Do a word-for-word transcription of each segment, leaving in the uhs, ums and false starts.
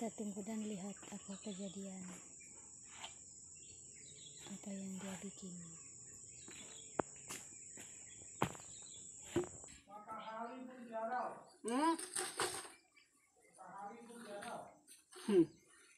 Kita tunggu dan lihat apa kejadian, apa yang dia bikin. Hmm? Hmm.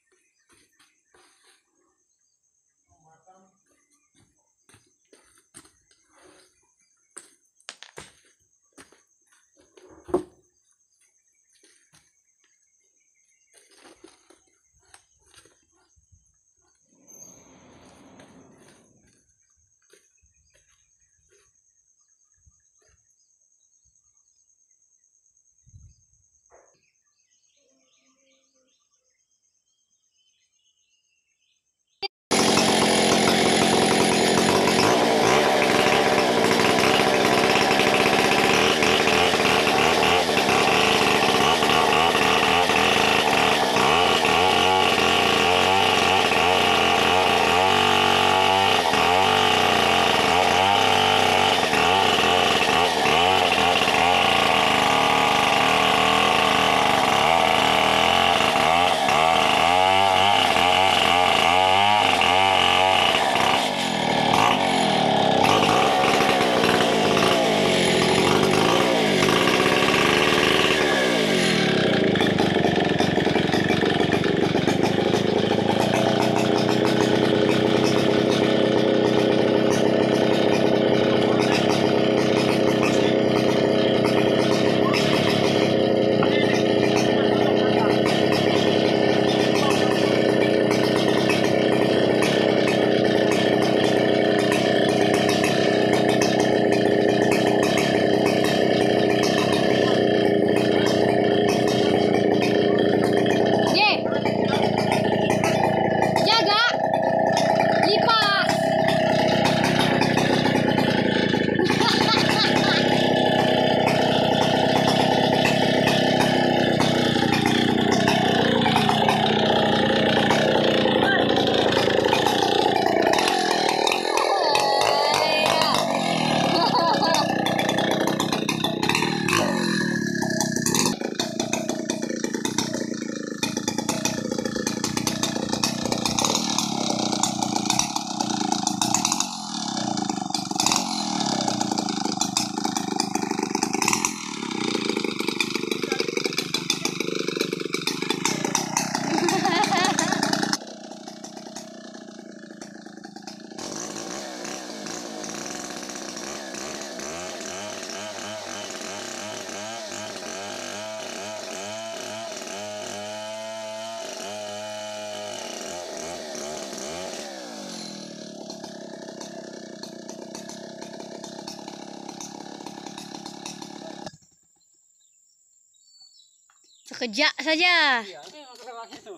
Sekejap saja. Iya, ini masalah itu.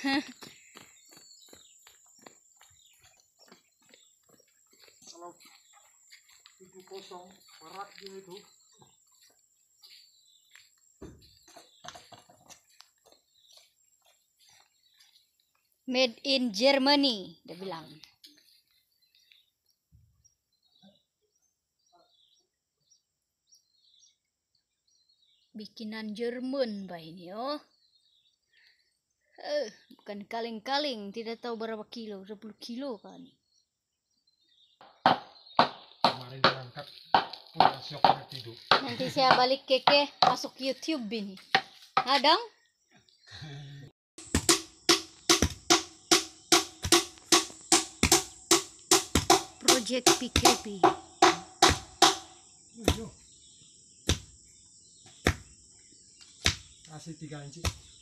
Kalau itu kosong, berat dia itu. Made in Germany, dia bilang. Bikinan Jerman, bah ini, oh. Eh, bukan kaleng-kaleng, tidak tahu berapa kilo, dua puluh kilo kan. Kemarin berangkat, udah syok tidur. Nanti saya balik keke, masuk YouTube ini. Adang? Project P K P. Kasih tiga inci.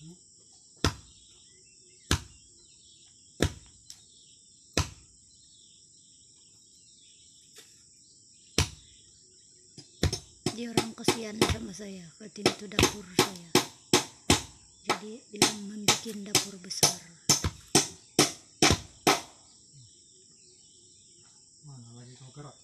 Dia orang kasihan sama saya, katanya itu dapur saya. Jadi dia membuat dapur besar. Mana lagi kau gerak?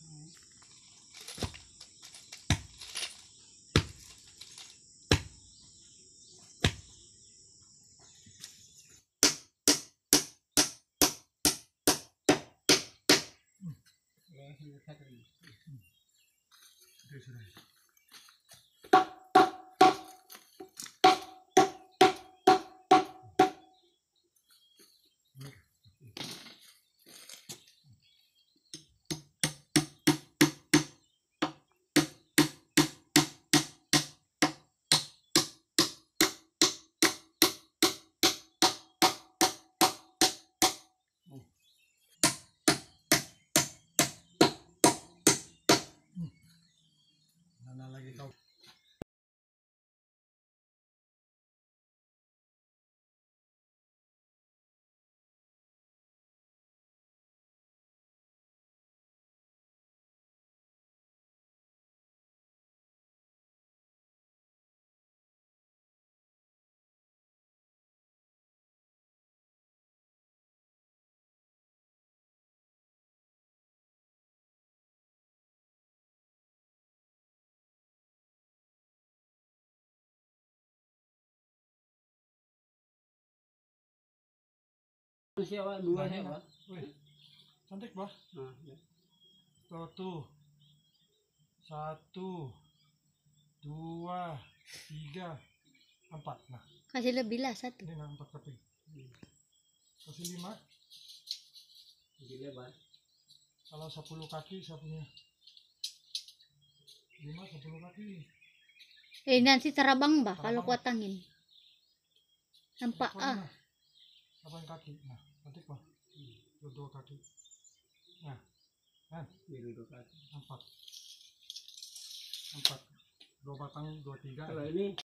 Siapa dua Banyak, siapa? Pak. Wih, cantik bah. Nah, ya. Tuh, tuh. Satu, dua, tiga, empat. Nah, Kasih lebih lah satu. ini nah empat kaki. Kasih lima. Gila, Bang. Kalau sepuluh kaki saya punya. Lima, sepuluh kaki. Eh nanti terabang bah kalau Terabang. kuat angin. Nampak Apa ah. nah? Delapan kaki. Nah, cantik bah. Dua, dua kaki. Nah, kan? Biru dua kaki. Empat. Empat. Dua batang, dua tiga. Kalau ini